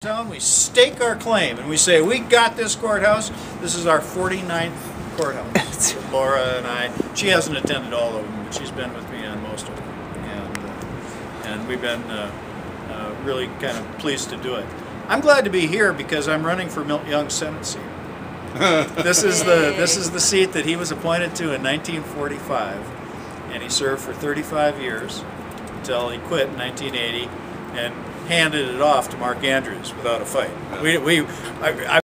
town, we stake our claim and we say, we got this courthouse. This is our 49th courthouse. Laura and I, she hasn't attended all of them, but she's been with me on most of them. And we've been really kind of pleased to do it. I'm glad to be here because I'm running for Milt Young's Senate seat. This is the seat that he was appointed to in 1945, and he served for 35 years until he quit in 1980 and handed it off to Mark Andrews without a fight. I